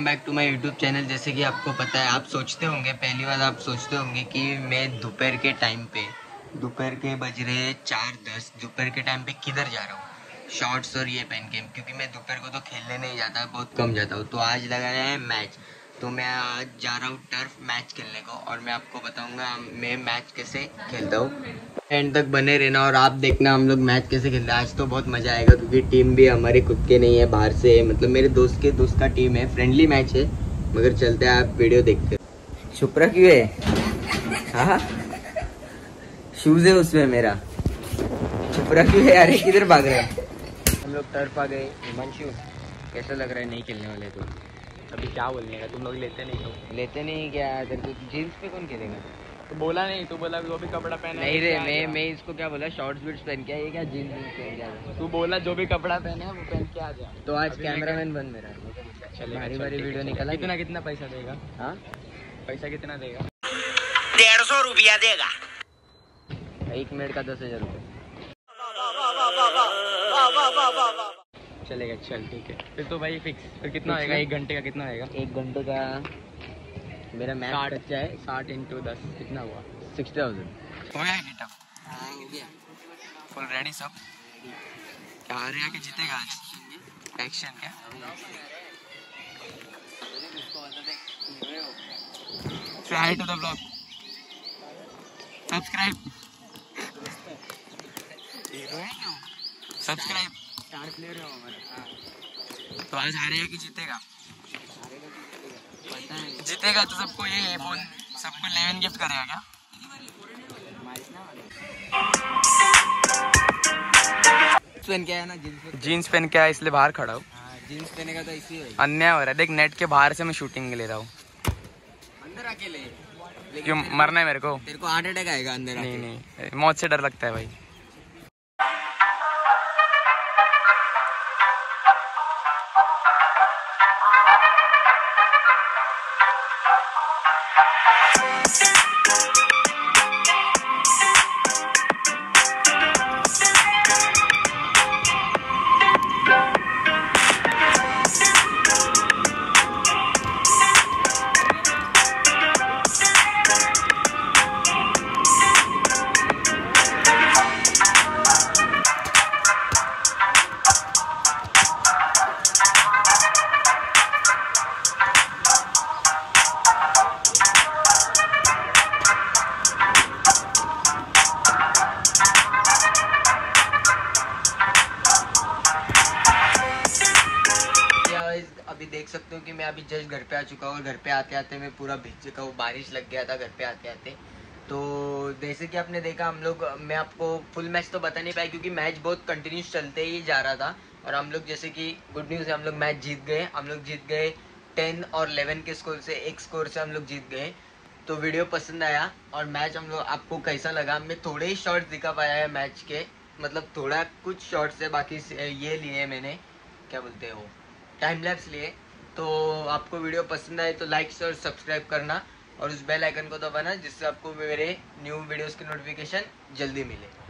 Welcome back to my YouTube channel. जैसे कि आपको पता है, आप सोचते होंगे, पहली बार आप सोचते होंगे कि मैं दोपहर के टाइम पे, दोपहर के बज रहे 4:10, दोपहर के टाइम पे किधर जा रहा हूँ शॉर्ट्स और ये पहन के, क्योंकि मैं दोपहर को तो खेलने नहीं जाता, बहुत कम जाता हूँ। तो आज लगाया है मैच, तो मैं आज जा रहा हूँ टर्फ मैच खेलने को, और मैं आपको बताऊँगा मैं मैच कैसे खेलता हूँ। एंड तक बने रहना और आप देखना हम लोग मैच कैसे खेलते हैं। आज तो बहुत मज़ा आएगा, क्योंकि टीम भी हमारे खुद के नहीं है, बाहर से है, मतलब मेरे दोस्त के दोस्त का टीम है। फ्रेंडली मैच है, मगर चलते हैं, आप वीडियो देखते हैं। छुपरा क्यों है? हाँ, शूज है उसमें मेरा। छुपरा क्यों है? अरे किधर भाग रहे हैं? हम लोग टर्फ आ गए। हिमांशु कैसा लग रहा है? नहीं खेलने वाले तो अभी क्या बोलने का, तुम लोग लेते नहीं हो। लेते नहीं क्या? तेरे को जीन्स पे कौन खेलेगा? तो बोला नहीं, तू बोला जो भी कपड़ा पहना है नहीं रे, मैं इसको क्या बोला, शॉर्ट्स बीट्स पहन के, ये क्या जीन्स पहन के आ जा। तू बोला जो भी कपड़ा पहने है वो पहन के आ जा। तो आज कैमरामैन बन मेरा। चलेगा, भारी चल, भारी ठीक है, वीडियो चलेगा। निकाला। कितना कितना पैसा देगा? हाँ, पैसा कितना देगा? 150 रुपया देगा। 1 मिनट का 10,000 रुपये। चलेगा, चल ठीक है। फिर तो भाई फिक्स। फिर कितना होएगा? 1 घंटे का कितना होएगा? 1 घंटे का मेरा मैच 60 कच्चा है। 60 × 10 कितना हुआ? 60,000 हो गया गेटअप? फुल रेडी सब? क्या हारेगा कि जीतेगा आज? एक्शन क्या? Say hi to the vlog. Subscribe. Subscribe. Star player है हमारा। तो आज हारेगा कि जीतेगा? पता है। जीतेगा तो सबको ये फोन, सबको 11 गिफ्ट करेगा क्या? पहन के आया ना, जीन्स पहन के आया इसलिए बाहर खड़ा हूँ। जीन्स पहनेगा तो इसी है। अन्याय हो रहा है, देख नेट के बाहर से मैं शूटिंग ले रहा हूँ। अंदर अकेले क्यों मरना है मेरे को? तेरे को हार्ट अटैक आएगा अंदर नहीं आके। नहीं, मौत से डर लगता है भाई। अभी देख सकते हो कि मैं अभी जस्ट घर पे आ चुका हूँ, और घर पे आते आते मैं पूरा भीग चुका हूँ, बारिश लग गया था घर पे आते आते। तो जैसे कि आपने देखा, हम लोग, मैं आपको फुल मैच तो बता नहीं पाया, क्योंकि मैच बहुत कंटिन्यूस चलते ही जा रहा था। और हम लोग, जैसे कि गुड न्यूज़ है, हम लोग मैच जीत गए। हम लोग जीत गए 10 और 11 के स्कोर से, एक स्कोर से हम लोग जीत गए। तो वीडियो पसंद आया और मैच हम लोग आपको कैसा लगा? मैं थोड़े ही शॉर्ट्स दिखा पाया है मैच के, मतलब थोड़ा कुछ शॉर्ट्स है, बाकी ये लिए मैंने, क्या बोलते हैं वो, टाइम लैप्स लिए। तो आपको वीडियो पसंद आए तो लाइक और सब्सक्राइब करना, और उस बेल आइकन को दबाना, जिससे आपको मेरे न्यू वीडियोस की नोटिफिकेशन जल्दी मिले।